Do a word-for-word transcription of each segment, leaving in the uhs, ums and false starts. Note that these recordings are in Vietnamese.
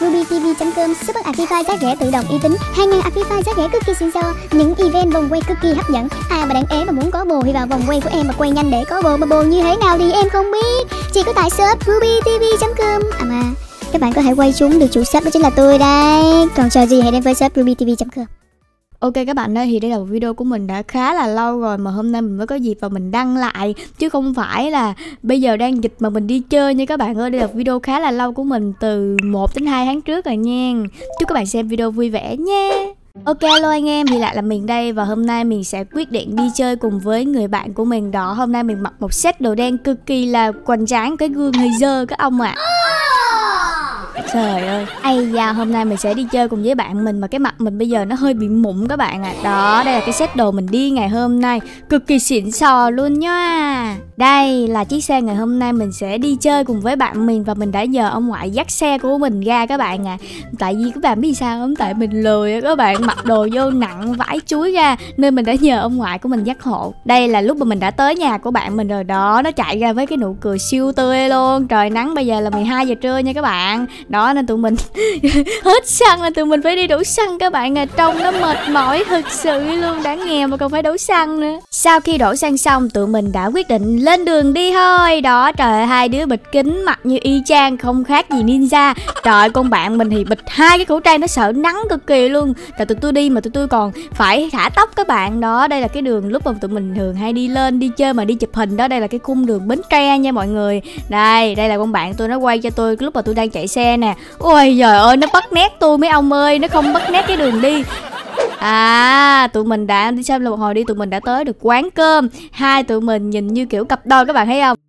ruby tv chấm com, super Afify giá rẻ tự động uy tín, hai nghìn Afify giá rẻ cực kỳ xịn sò, những event vòng quay cực kỳ hấp dẫn. À mà đang ế mà muốn có bồ thì vào vòng quay của em mà quay nhanh để có bồ, mà bồ như thế nào thì em không biết, chỉ có tại shop ruby tv chấm com. À mà các bạn có thể quay chúng được chủ shop đó chính là tôi đây. Còn chờ gì hãy đến với shop ruby tv chấm com. Ok các bạn ơi, thì đây là một video của mình đã khá là lâu rồi mà hôm nay mình mới có dịp và mình đăng lại, chứ không phải là bây giờ đang dịch mà mình đi chơi nha các bạn ơi. Đây là video khá là lâu của mình, từ một đến hai tháng trước rồi nha. Chúc các bạn xem video vui vẻ nha. Ok hello anh em, thì lại là mình đây, và hôm nay mình sẽ quyết định đi chơi cùng với người bạn của mình đó. Hôm nay mình mặc một set đồ đen cực kỳ là hoành tráng, cái gương hơi dơ các ông ạ. à. Trời ơi, ây da, hôm nay mình sẽ đi chơi cùng với bạn mình mà cái mặt mình bây giờ nó hơi bị mụn các bạn ạ. à. Đó, đây là cái set đồ mình đi ngày hôm nay, cực kỳ xịn sò luôn nha. Đây là chiếc xe ngày hôm nay mình sẽ đi chơi cùng với bạn mình, và mình đã nhờ ông ngoại dắt xe của mình ra các bạn ạ. à. Tại vì các bạn biết sao không? Tại mình lười các bạn, mặc đồ vô nặng vãi chuối ra, nên mình đã nhờ ông ngoại của mình dắt hộ. Đây là lúc mà mình đã tới nhà của bạn mình rồi đó, nó chạy ra với cái nụ cười siêu tươi luôn. Trời nắng bây giờ là mười hai giờ trưa nha các bạn. Đó nên tụi mình hết xăng là tụi mình phải đi đổ xăng các bạn à. Trông nó mệt mỏi thực sự luôn, đã nghèo mà còn phải đổ xăng nữa. Sau khi đổ xăng xong, tụi mình đã quyết định lên đường đi thôi. Đó trời ơi, hai đứa bịt kính mặt như y chang, không khác gì ninja. Trời, con bạn mình thì bịt hai cái khẩu trang, nó sợ nắng cực kỳ luôn. Tại tụi tôi đi mà tụi tôi còn phải thả tóc các bạn. Đó, đây là cái đường lúc mà tụi mình thường hay đi lên đi chơi mà đi chụp hình đó. Đây là cái cung đường Bến Tre nha mọi người. Đây, đây là con bạn tôi, nó quay cho tôi lúc mà tôi đang chạy xe nè. Ôi trời ơi, nó bắt nét tôi mấy ông ơi, nó không bắt nét cái đường đi. À, tụi mình đã đi xem là một hồi đi, tụi mình đã tới được quán cơm. Hai tụi mình nhìn như kiểu cặp đôi các bạn thấy không?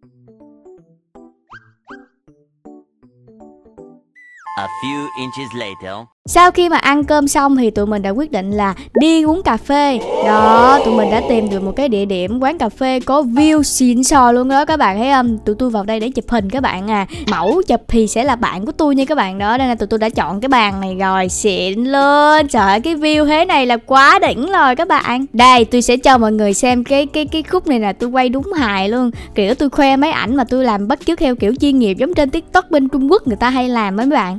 A few inches later. Sau khi mà ăn cơm xong thì tụi mình đã quyết định là đi uống cà phê. Đó, tụi mình đã tìm được một cái địa điểm quán cà phê có view xịn sò luôn đó các bạn thấy không? Tụi tôi vào đây để chụp hình các bạn à. Mẫu chụp thì sẽ là bạn của tôi nha các bạn đó. Đây là tụi tôi đã chọn cái bàn này rồi, xịn luôn. Trời ơi, cái view thế này là quá đỉnh rồi các bạn. Đây, tôi sẽ cho mọi người xem cái cái cái khúc này là tôi quay đúng hài luôn. Kiểu tôi khoe mấy ảnh mà tôi làm bắt chước theo kiểu chuyên nghiệp, giống trên TikTok bên Trung Quốc người ta hay làm mấy bạn.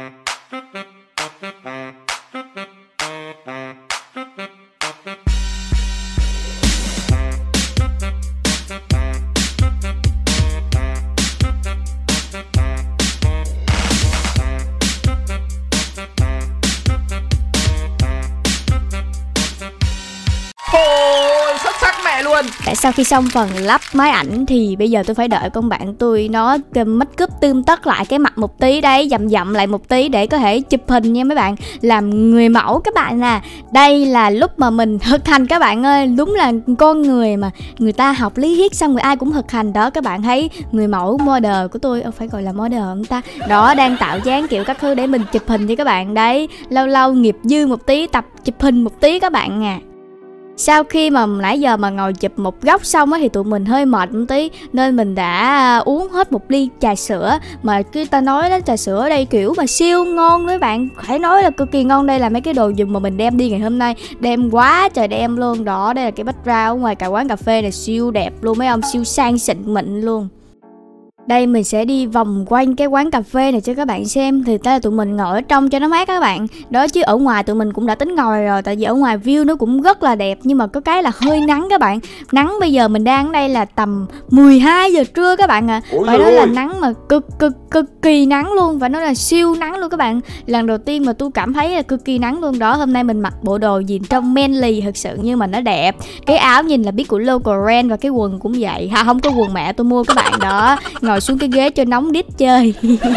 Ôi, xuất sắc mẹ luôn. Tại sau khi xong phần lắp máy ảnh thì bây giờ tôi phải đợi con bạn tôi nó make up tươm tất lại cái mặt một tí đấy, dặm dặm lại một tí để có thể chụp hình nha mấy bạn, làm người mẫu các bạn nè. Đây là lúc mà mình thực hành các bạn ơi, đúng là con người mà người ta học lý thuyết xong người ai cũng thực hành đó. Các bạn thấy người mẫu model của tôi, phải gọi là model không ta? Đó, đang tạo dáng kiểu các thứ để mình chụp hình cho các bạn đấy. Lâu lâu nghiệp dư một tí, tập chụp hình một tí các bạn à. Sau khi mà nãy giờ mà ngồi chụp một góc xong á thì tụi mình hơi mệt một tí, nên mình đã uống hết một ly trà sữa. Mà cái ta nói đó, trà sữa ở đây kiểu mà siêu ngon đấy bạn, phải nói là cực kỳ ngon. Đây là mấy cái đồ dùng mà mình đem đi ngày hôm nay, đem quá trời đem luôn. Đó, đây là cái background ở ngoài cả quán cà phê này, siêu đẹp luôn mấy ông, siêu sang xịn mịn luôn. Đây mình sẽ đi vòng quanh cái quán cà phê này cho các bạn xem. Thì ta là tụi mình ngồi ở trong cho nó mát các bạn. Đó, chứ ở ngoài tụi mình cũng đã tính ngồi rồi. Tại vì ở ngoài view nó cũng rất là đẹp, nhưng mà có cái là hơi nắng các bạn. Nắng bây giờ mình đang ở đây là tầm mười hai giờ trưa các bạn ạ. à. Phải nói là nắng mà cực cực cực kỳ nắng luôn. Phải nói là siêu nắng luôn các bạn. Lần đầu tiên mà tôi cảm thấy là cực kỳ nắng luôn đó. Hôm nay mình mặc bộ đồ nhìn trông manly thật sự, nhưng mà nó đẹp. Cái áo nhìn là biết của local brand, và cái quần cũng vậy. Ha, không có quần mẹ tôi mua các bạn đó. Ngồi xuống cái ghế cho nóng đít chơi.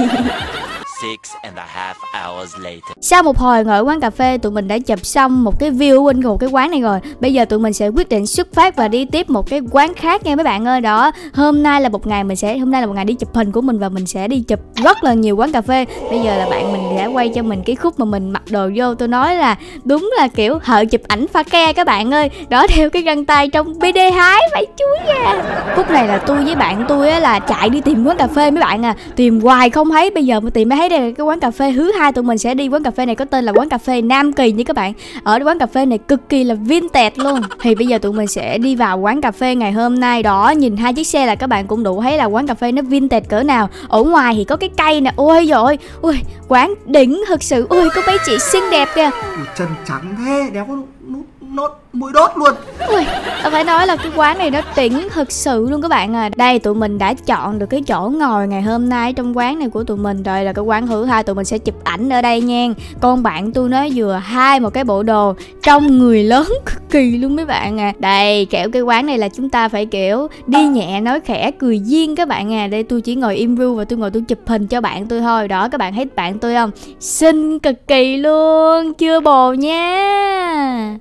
Six and a half hours later. Sau một hồi ngồi ở quán cà phê, tụi mình đã chụp xong một cái view bên một cái quán này rồi. Bây giờ tụi mình sẽ quyết định xuất phát và đi tiếp một cái quán khác nha mấy bạn ơi. Đó, hôm nay là một ngày mình sẽ hôm nay là một ngày đi chụp hình của mình, và mình sẽ đi chụp rất là nhiều quán cà phê. Bây giờ là bạn mình đã quay cho mình cái khúc mà mình mặc đồ vô, tôi nói là đúng là kiểu thợ chụp ảnh pha ke các bạn ơi. Đó, theo cái găng tay trong bê đê hái phải chuối ra. Khúc này là tôi với bạn tôi á là chạy đi tìm quán cà phê mấy bạn à, tìm hoài không thấy. Bây giờ mà tìm mới thấy thấy đây là cái quán cà phê thứ hai tụi mình sẽ đi. Quán cà phê này có tên là quán cà phê Nam Kỳ nha các bạn. Ở quán cà phê này cực kỳ là vintage luôn. Thì bây giờ tụi mình sẽ đi vào quán cà phê ngày hôm nay. Đó, nhìn hai chiếc xe là các bạn cũng đủ thấy là quán cà phê nó vintage cỡ nào. Ở ngoài thì có cái cây nè. Ôi rồi, ôi quán đỉnh thực sự. Ôi có mấy chị xinh đẹp kìa. Ui, chân trắng thế, đéo có nút nốt mũi đốt luôn. Ui, tao phải nói là cái quán này nó đỉnh thực sự luôn các bạn à. Đây tụi mình đã chọn được cái chỗ ngồi ngày hôm nay trong quán này của tụi mình rồi. Là cái quán thứ hai, tụi mình sẽ chụp ảnh ở đây nha. Con bạn tôi nó vừa hai một cái bộ đồ trong người lớn cực kỳ luôn mấy bạn à. Đây kiểu cái quán này là chúng ta phải kiểu đi nhẹ nói khẽ cười duyên các bạn à. Đây tôi chỉ ngồi im ru và tôi ngồi tôi chụp hình cho bạn tôi thôi. Đó các bạn thấy bạn tôi không? Xinh cực kỳ luôn, chưa bồ nha.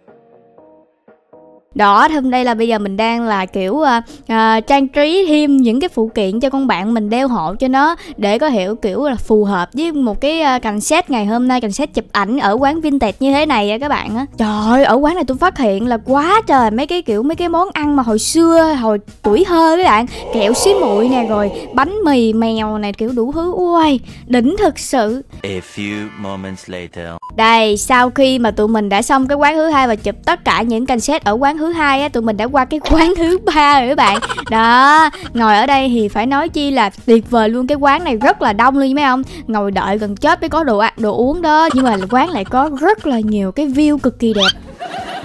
Đó, hôm đây là bây giờ mình đang là kiểu uh, uh, trang trí thêm những cái phụ kiện cho con bạn mình đeo hộ cho nó, để có hiểu kiểu là phù hợp với một cái uh, cảnh set ngày hôm nay, cảnh set chụp ảnh ở quán vintage như thế này á các bạn á. Trời ơi, ở quán này tôi phát hiện là quá trời mấy cái kiểu mấy cái món ăn mà hồi xưa, hồi tuổi thơ các bạn. Kẹo xí muội nè, rồi bánh mì mèo này, kiểu đủ thứ. Ui, đỉnh thực sự. A few moments later. Đây, sau khi mà tụi mình đã xong cái quán thứ hai và chụp tất cả những cảnh set ở quán thứ hai á, tụi mình đã qua cái quán thứ ba rồi các bạn. Đó, ngồi ở đây thì phải nói chi là tuyệt vời luôn. Cái quán này rất là đông luôn mấy ông, ngồi đợi gần chết mới có đồ ăn đồ uống đó. Nhưng mà quán lại có rất là nhiều cái view cực kỳ đẹp.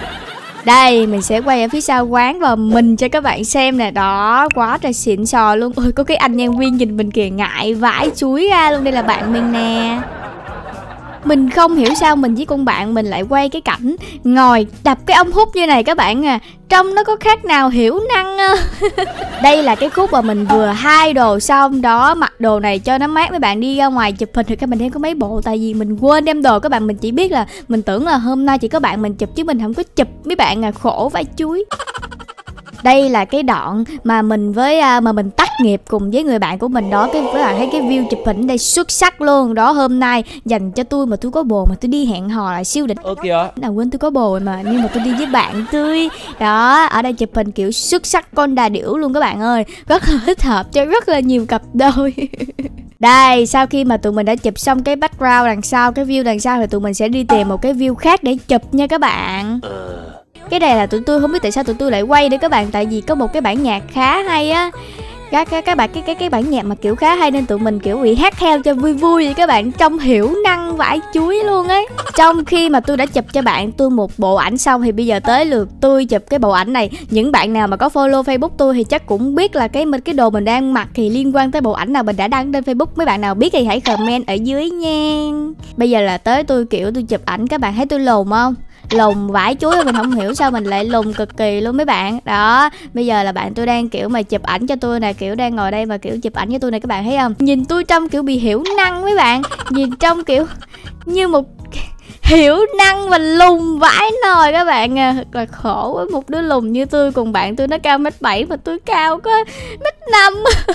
Đây, mình sẽ quay ở phía sau quán và mình cho các bạn xem nè. Đó, quá trời xịn sò luôn. Ôi, có cái anh nhân viên nhìn mình kìa, ngại vãi chuối ra luôn. Đây là bạn mình nè. Mình không hiểu sao mình với con bạn mình lại quay cái cảnh ngồi đập cái ống hút như này các bạn à. Trông nó có khác nào hiểu năng. Đây là cái khúc mà mình vừa hai đồ xong. Đó, mặc đồ này cho nó mát mấy bạn đi ra ngoài chụp hình. Thì các bạn đem có mấy bộ, tại vì mình quên đem đồ các bạn. Mình chỉ biết là mình tưởng là hôm nay chỉ có bạn mình chụp chứ mình không có chụp mấy bạn à, khổ vãi chuối. Đây là cái đoạn mà mình với uh, mà mình tác nghiệp cùng với người bạn của mình đó. Cái các bạn thấy cái view chụp hình đây xuất sắc luôn. Đó, hôm nay dành cho tôi mà tôi có bồ mà tôi đi hẹn hò là siêu đỉnh. Ơ kìa. Nào quên tôi có bồ rồi mà, nhưng mà tôi đi với bạn tôi. Đó, ở đây chụp hình kiểu xuất sắc con đà điểu luôn các bạn ơi. Rất là thích hợp cho rất là nhiều cặp đôi. Đây, sau khi mà tụi mình đã chụp xong cái background đằng sau, cái view đằng sau, thì tụi mình sẽ đi tìm một cái view khác để chụp nha các bạn. Cái này là tụi tôi không biết tại sao tụi tôi lại quay để các bạn, tại vì có một cái bản nhạc khá hay á. Các các các bạn cái cái cái bản nhạc mà kiểu khá hay nên tụi mình kiểu bị hát theo cho vui vui vậy các bạn, trông hiểu năng vãi chuối luôn ấy. Trong khi mà tôi đã chụp cho bạn tôi một bộ ảnh xong thì bây giờ tới lượt tôi chụp cái bộ ảnh này. Những bạn nào mà có follow Facebook tôi thì chắc cũng biết là cái cái đồ mình đang mặc thì liên quan tới bộ ảnh nào mình đã đăng lên Facebook. Mấy bạn nào biết thì hãy comment ở dưới nha. Bây giờ là tới tôi kiểu tôi chụp ảnh, các bạn thấy tôi lùn không? Lùn vãi chuối, mình không hiểu sao mình lại lùn cực kỳ luôn mấy bạn. Đó, bây giờ là bạn tôi đang kiểu mà chụp ảnh cho tôi nè, kiểu đang ngồi đây mà kiểu chụp ảnh cho tôi này, các bạn thấy không? Nhìn tôi trong kiểu bị hiểu năng mấy bạn, nhìn trong kiểu như một hiểu năng và lùn vãi nồi các bạn à. Thật là khổ với một đứa lùn như tôi. Cùng bạn tôi nó cao mét bảy mà tôi cao có mét năm.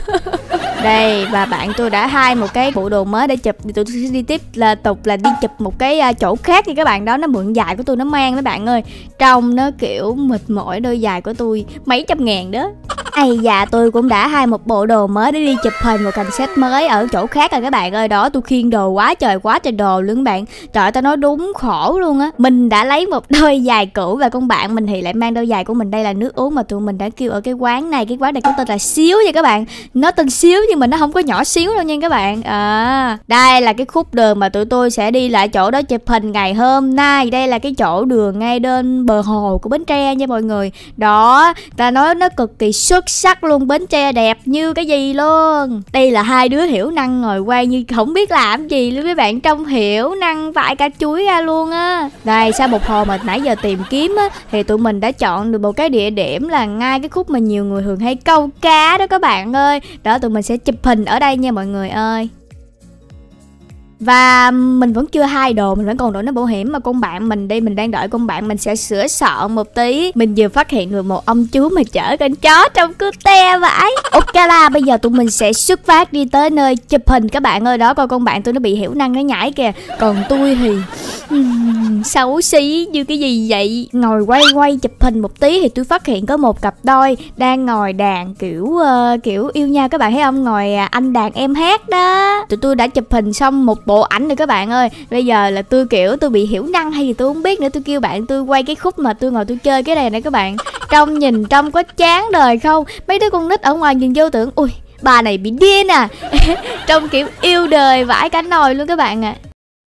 Đây, và bạn tôi đã hai một cái bộ đồ mới để chụp. Thì tôi sẽ đi tiếp là tục là đi chụp một cái uh, chỗ khác thì các bạn. Đó, nó mượn giày của tôi nó mang mấy bạn ơi. Trông nó kiểu mệt mỏi, đôi giày của tôi mấy trăm ngàn đó. Ây dạ, tôi cũng đã hai một bộ đồ mới để đi chụp hình một cảnh set mới ở chỗ khác rồi các bạn ơi. Đó, tôi khiêng đồ quá trời quá trời đồ luôn các bạn. Trời ơi, tao nói đúng khổ luôn á. Mình đã lấy một đôi giày cũ và con bạn mình thì lại mang đôi giày của mình. Đây là nước uống mà tụi mình đã kêu ở cái quán này. Cái quán này có tên là Xíu nha các bạn. Nó tên Xíu nhưng mà nó không có nhỏ xíu đâu nha các bạn. À, đây là cái khúc đường mà tụi tôi sẽ đi lại chỗ đó chụp hình ngày hôm nay. Đây là cái chỗ đường ngay bên bờ hồ của Bến Tre nha mọi người. Đó, ta nói nó cực kỳ xuất sắc luôn. Bến Tre đẹp như cái gì luôn. Đây là hai đứa hiểu năng ngồi quay như không biết làm gì luôn mấy bạn. Trông hiểu năng vãi cả chuối ra luôn á. Đây, sau một hồi mà nãy giờ tìm kiếm á, thì tụi mình đã chọn được một cái địa điểm là ngay cái khúc mà nhiều người thường hay câu cá đó các bạn ơi. Đó, tụi mình sẽ chụp hình ở đây nha mọi người ơi. Và mình vẫn chưa hai đồ, mình vẫn còn đội nón bảo hiểm. Mà con bạn mình đi, mình đang đợi con bạn mình sẽ sửa soạn một tí. Mình vừa phát hiện được một ông chú mà chở con chó trong cute vãi. Ok là bây giờ tụi mình sẽ xuất phát đi tới nơi chụp hình các bạn ơi. Đó, coi con bạn tôi nó bị hiểu năng nó nhảy kìa. Còn tôi thì uhm, xấu xí như cái gì vậy. Ngồi quay quay chụp hình một tí thì tôi phát hiện có một cặp đôi đang ngồi đàn kiểu uh, kiểu yêu nhau các bạn thấy không, ngồi uh, anh đàn em hát đó. Tụi tôi đã chụp hình xong một bộ ảnh rồi các bạn ơi. Bây giờ là tôi kiểu tôi bị hiểu năng hay gì tôi không biết nữa, tôi kêu bạn tôi quay cái khúc mà tôi ngồi tôi chơi cái này này các bạn. Trông nhìn trông có chán đời không? Mấy đứa con nít ở ngoài nhìn vô tưởng ui bà này bị điên à. Trông kiểu yêu đời vãi cả nồi luôn các bạn ạ. À.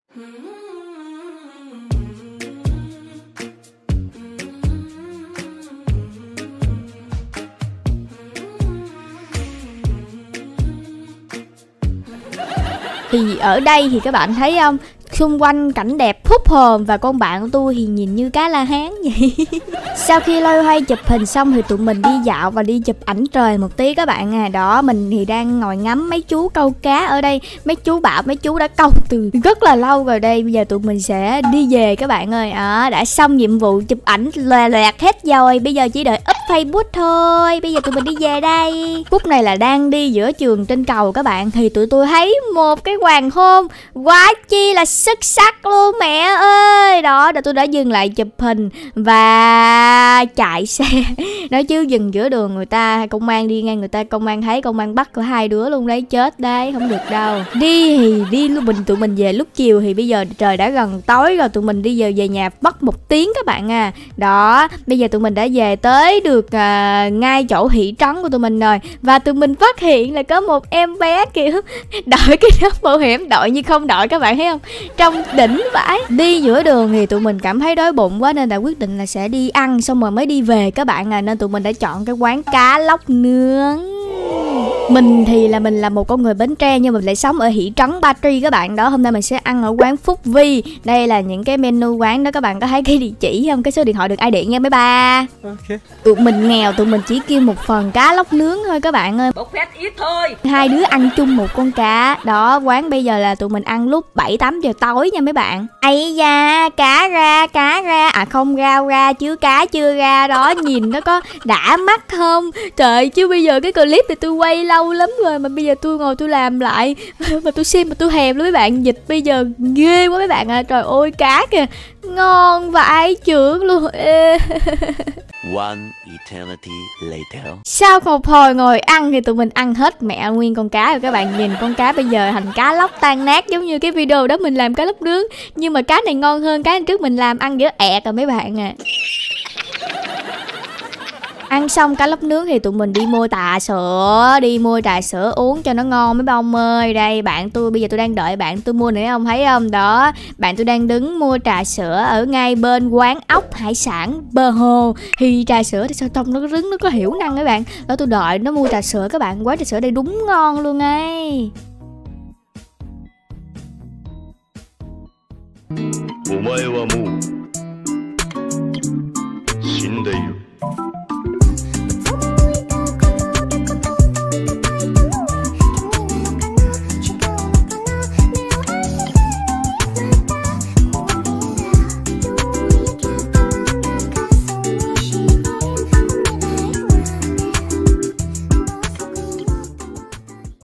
Thì ở đây thì các bạn thấy không, xung quanh cảnh đẹp hút hồn và con bạn của tôi thì nhìn như cá La Hán vậy. Sau khi loay hoay chụp hình xong thì tụi mình đi dạo và đi chụp ảnh trời một tí các bạn à. Đó, mình thì đang ngồi ngắm mấy chú câu cá ở đây. Mấy chú bảo mấy chú đã câu từ rất là lâu rồi đây. Bây giờ tụi mình sẽ đi về các bạn ơi. À, đã xong nhiệm vụ chụp ảnh loè loẹt hết rồi. Bây giờ chỉ đợi up Facebook thôi. Bây giờ tụi mình đi về đây. Phút này là đang đi giữa trường trên cầu các bạn. Thì tụi tôi thấy một cái hoàng hôn quá chi là xuất sắc luôn mẹ ơi. Đó, tôi đã dừng lại chụp hình và chạy xe. Nói chứ dừng giữa đường người ta công an đi ngang, người ta công an thấy công an bắt có hai đứa luôn đấy, chết đấy, không được đâu. Đi thì đi lúc mình tụi mình về lúc chiều thì bây giờ trời đã gần tối rồi, tụi mình đi giờ về nhà mất một tiếng các bạn à. Đó, bây giờ tụi mình đã về tới được à, ngay chỗ thị trấn của tụi mình rồi. Và tụi mình phát hiện là có một em bé kiểu đội cái nón bảo hiểm, đội như không đội các bạn thấy không, trong đỉnh vãi. Đi giữa đường thì tụi mình cảm thấy đói bụng quá nên đã quyết định là sẽ đi ăn xong rồi mới đi về các bạn à. Nên tụi mình đã chọn cái quán cá lóc nướng. Mình thì là mình là một con người Bến Tre nhưng mình lại sống ở thị trấn Ba Tri các bạn. Đó, hôm nay mình sẽ ăn ở quán Phúc Vi. Đây là những cái menu quán đó, các bạn có thấy cái địa chỉ không, cái số điện thoại được ai điện nha mấy ba. Ok. Tụi mình nghèo, tụi mình chỉ kêu một phần cá lóc nướng thôi các bạn ơi. Bột phét ít thôi. Hai đứa ăn chung một con cá. Đó, quán bây giờ là tụi mình ăn lúc bảy tám giờ tối nha mấy bạn. Ây da, cá ra, cá ra. À không, rau ra chứ cá chưa ra. Đó, nhìn nó có đã mắt không? Trời, chứ bây giờ cái clip thì tôi quay lâu lắm rồi mà bây giờ tôi ngồi tôi làm lại mà tôi xem mà tôi thèm luôn mấy bạn. Dịch bây giờ ghê quá mấy bạn à. Trời ơi, cá kìa ngon vãi chưởng luôn. One eternity later. Sau một hồi ngồi ăn thì tụi mình ăn hết mẹ nguyên con cá rồi các bạn. Nhìn con cá bây giờ thành cá lóc tan nát giống như cái video đó mình làm cá lóc nướng. Nhưng mà cá này ngon hơn cái trước mình làm, ăn dở ẹt rồi mấy bạn à. Ăn xong cá lóc nướng thì tụi mình đi mua trà sữa, đi mua trà sữa uống cho nó ngon mấy bông ơi. Đây bạn tôi, bây giờ tôi đang đợi bạn tôi mua nữa không thấy không? Đó, bạn tôi đang đứng mua trà sữa ở ngay bên quán ốc hải sản bờ hồ. Thì trà sữa thì sao trong nó có trứng, nó có hiểu năng các bạn. Đó, tôi đợi nó mua trà sữa các bạn. Quán trà sữa đây đúng ngon luôn ấy. お前はもう